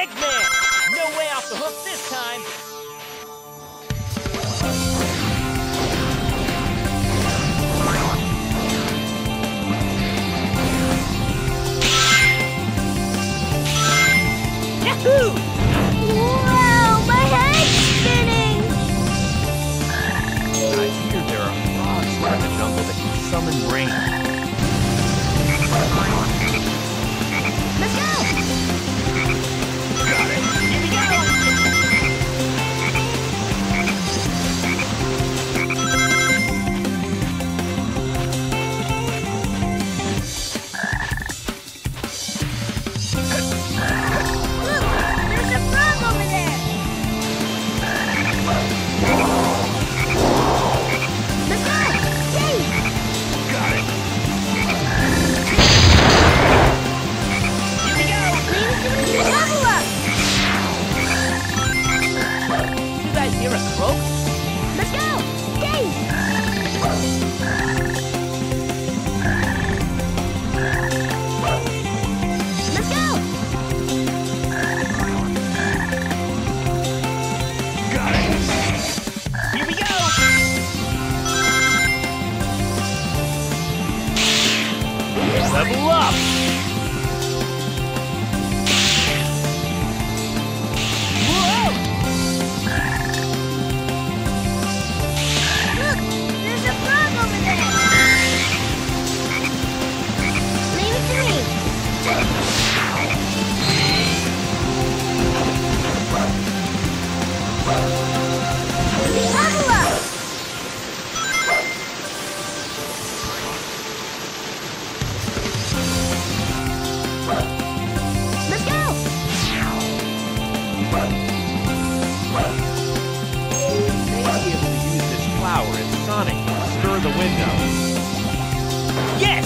Eggman! No way off the hook this time! Yahoo! Wow, my head's spinning! I hear there are frogs in the jungle that can summon rain. Let's go! Got it! Here we go! Look, there's a frog over there! Let's go! Yay! Got it! Here we go! Level up! You guys hear a croak? Let's go! Yay! Let's go! Got it! Here we go! Level up! Whoa! Look, there's a frog over there! Leave it to me! Level up! Let's go! May be able to use this flower if Sonic can stir the window. Yes!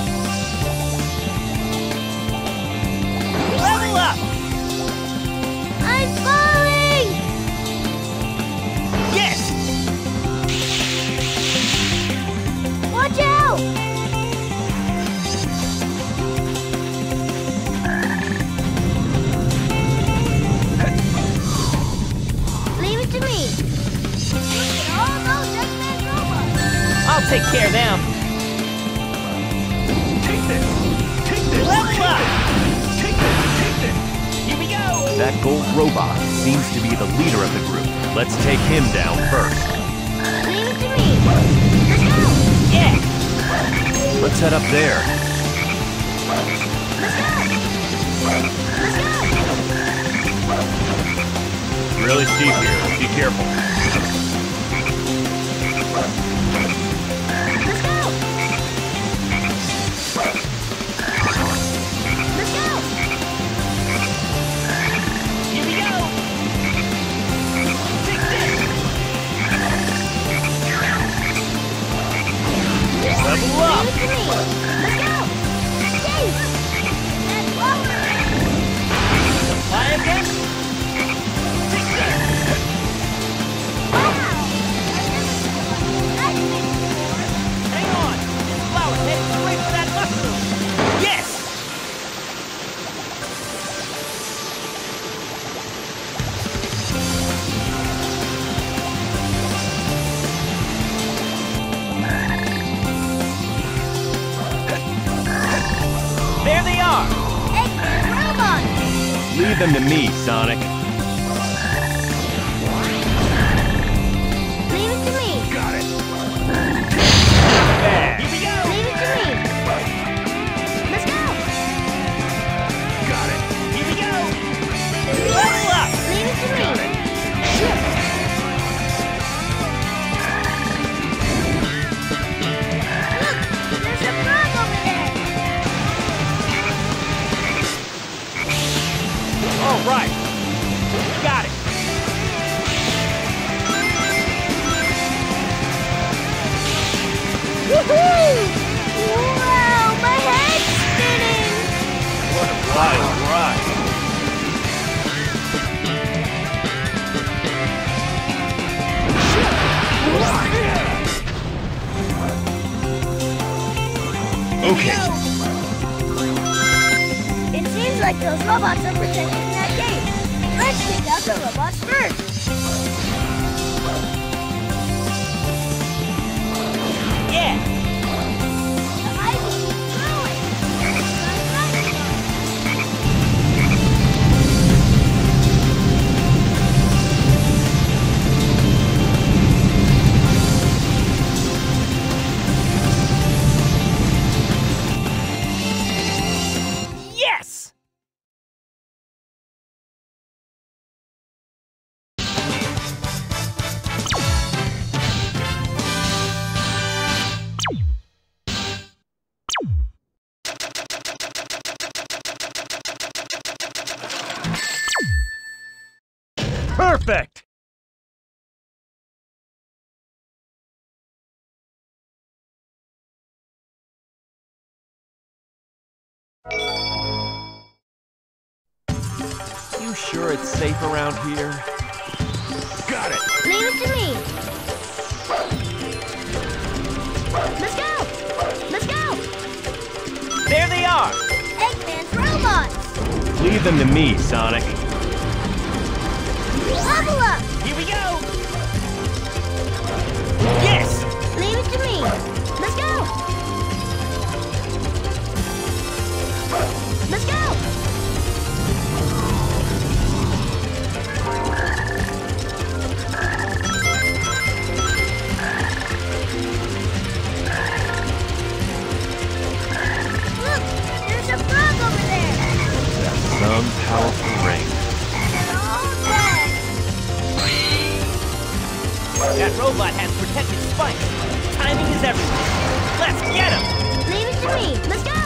Level up! I'm falling! Yes! Watch out! Leave it to me. Look at all those Eggman robots. I'll take care of them. Take this! Take this! Level up! Take this! Take this! Here we go! That gold robot seems to be the leader of the group. Let's take him down first. Leave it to me. Let's go. Yeah! Let's head up there. Let's go. Let's go. Really steep here. Be careful. Let's go. Let's go. Here we go! Take this! Level up! Leave it to me. Let's go. Yay. And forward. Fly again? Take that! Wow. Hang on! This flower's headed straight for that mushroom! Yes! There they are! Eggman robots. Leave them to me, Sonic. Leave it to me. Got it! Bad. Here we go! Leave it to me. Let's go. Got it! Here we go! Level up! Leave it to me. Look, there's a frog over there. All right! Got it! Woohoo! Wow, my head's spinning. What a wild ride. Okay. It seems like those robots are protecting that gate. Let's take out the robots first. Yeah! The ivy keeps growing. Yes! Perfect! You sure it's safe around here? Got it! Leave it to me. Let's go! Let's go! There they are! Eggman's robots! Leave them to me, Sonic. Level up! Here we go! Yes! Leave it to me. Let's go! Let's go! Look! There's a frog over there! Some powerful ring. They're all dead! That robot has protected spikes. Timing is everything. Let's get him! Leave it to me. Let's go!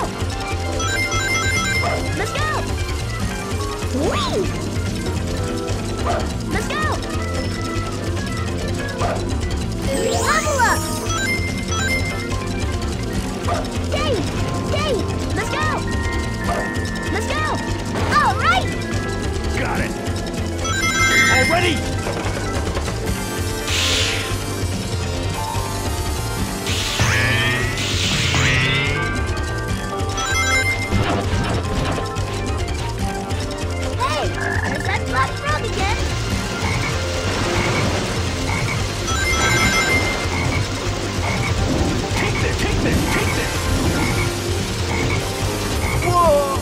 Let's go! Whee! Let's go! Level up! Dave! Dave! Let's go! Let's go! All right! Got it. Already? Hey! There's that black frog again! Take this, take this, take this! Whoa!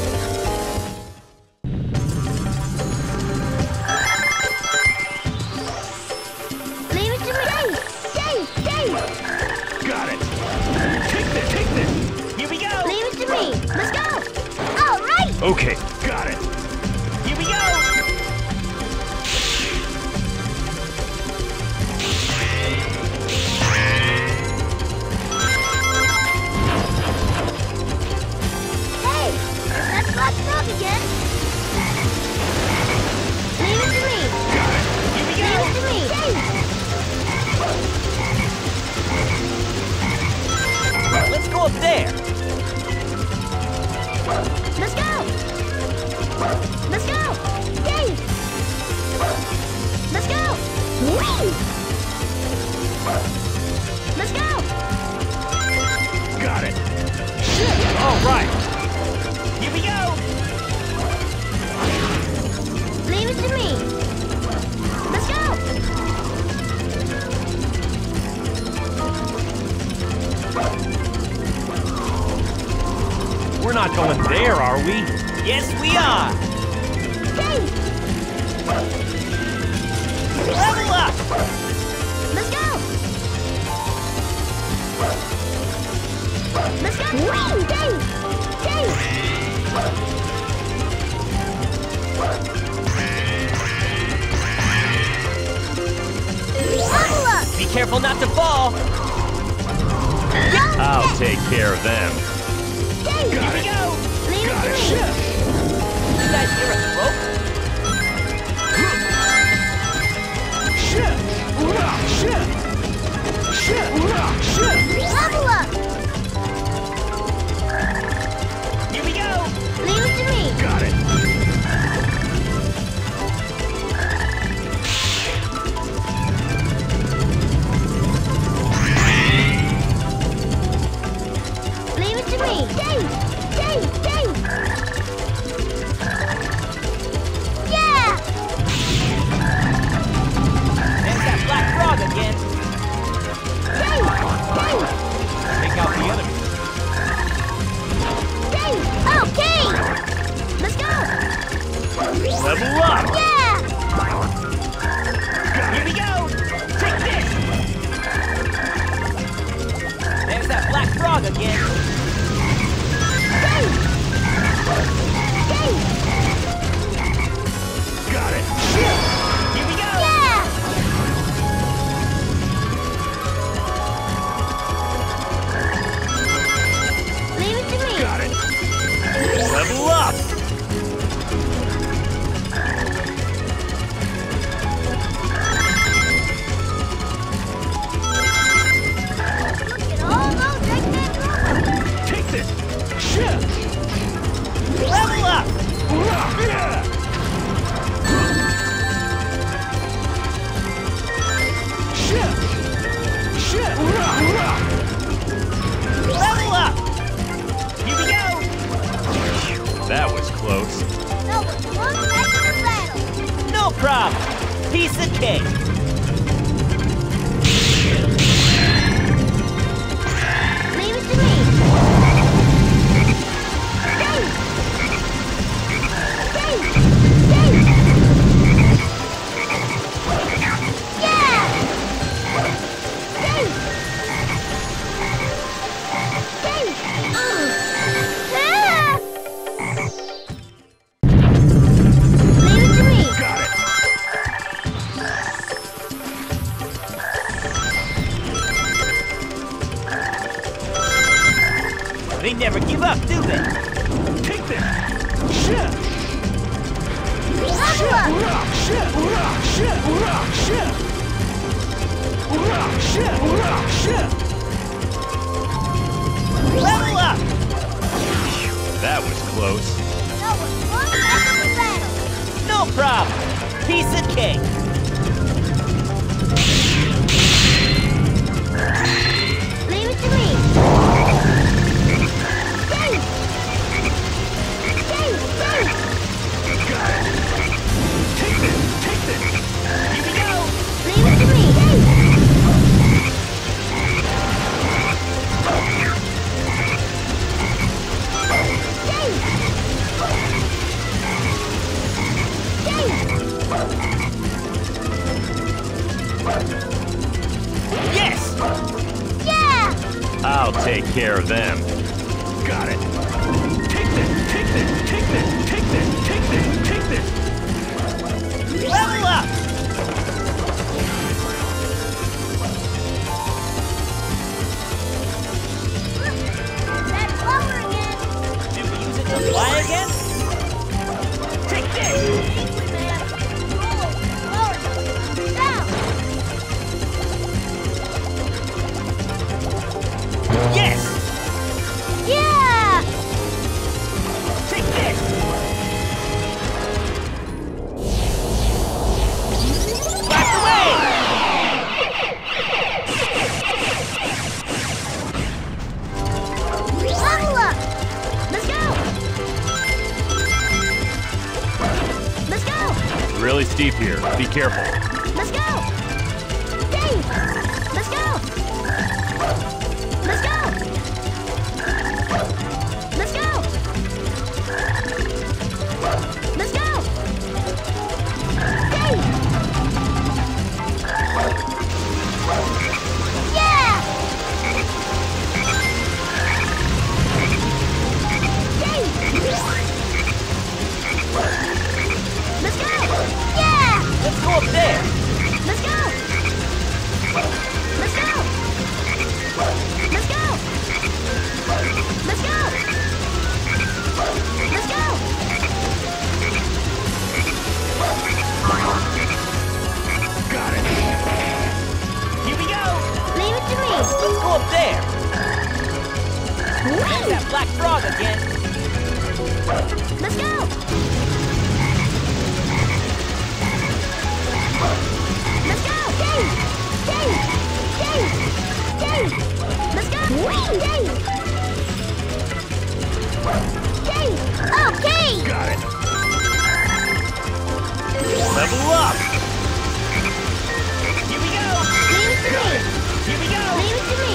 Leave it to me! Dave! Dave! Dave! Got it! Take this, take this! Here we go! Leave it to me! Let's go! All right! Okay, got it! Here we go! Hey! There's that black frog again! Leave it to me! Here we Leave go! it to me! Let's go up there! Let's go! Let's go! Dave! Let's go! Whee! Let's go! Got it! All right! Here we go! Leave it to me! Let's go! We're not going there, are we? Yes, we are! Dave! Level up! Let's go! Let's go! Whee! Dave! Dave! Level up! Be careful not to fall! I'll take care of them. Dave! Here we go! Leave it to me! You guys hear a throat? Level up! Here we go! Leave it to me! Got it! Leave it to me! Dave! Dave! Dave! Yeah! That was close. That was one heck of a battle. No problem. Piece of cake. Leave it to me. Dave! Dave! Dave! Yeah! Dave! Dave! Ah! Leave it to me. Got it. They never give up, do they? Take this. Shit. Level up. Shit. Shit. Shit. Shit. Level up! That was close. That was one heck of a battle. No problem. Piece of cake. Leave it to me. Dave! Dave! Dave! Take this. Here we go. Leave it to me. Dave! Yes! Yeah! I'll take care of them. Got it. Take this. Level up! That blower again! Did we use it to fly again? Take this! Easy, man! Roll! Blower! Down! Yes! Yeah! Take this! Blast away! Level up! Let's go! Let's go! Really steep here. Be careful. Let's go! Dave! Let's go! Let's go! Let's go! Let's go! Dave! Yeah! Dave! Let's go! Yeah! Let's go up there! Let's go! Let's go! Let's go! Let's go! Let's go! Got it. Here we go! Leave it to me! Let's go up there! There's that black frog again! Let's go! Let's go! Dave! Dave! Dave! Dave! Let's go! Dave! Dave! Okay! Got it. Level up! Here we go! Leave it to me! Here we go! Leave it to me!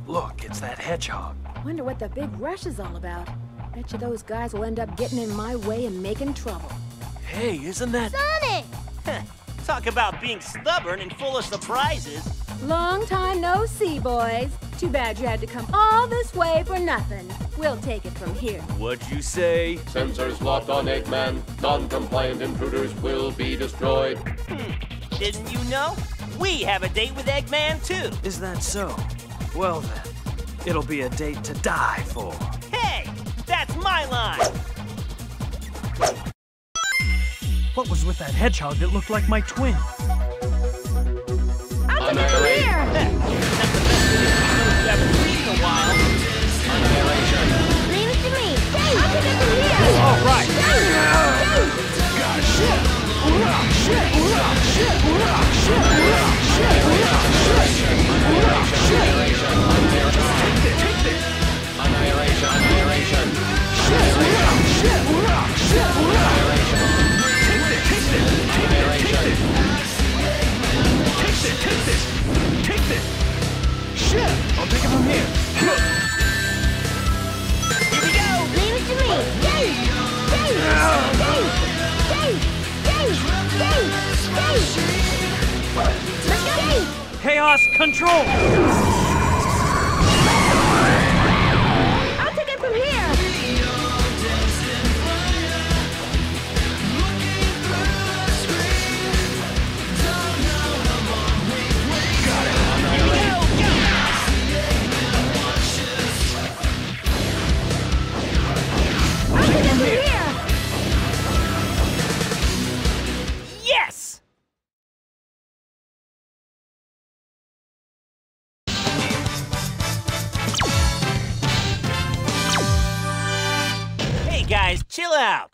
Look, it's that hedgehog. Wonder what the big rush is all about. Bet you those guys will end up getting in my way and making trouble. Hey, isn't that... Sonic! Talk about being stubborn and full of surprises. Long time no see, boys. Too bad you had to come all this way for nothing. We'll take it from here. What'd you say? Sensors locked on Eggman. Non-compliant intruders will be destroyed. Didn't you know? We have a date with Eggman, too. Is that so? Well then, it'll be a date to die for. Hey, that's my line. What was with that hedgehog that looked like my twin? I'll take it from here! That's the best news you've ever seen in a while. Leave it to me. I'll take it from here. All right. I'll take it from here. Here we go. Leave it to me. Let's go. Chaos control! I'll take it from here! I'll take it from here! Yes! Hey guys, chill out.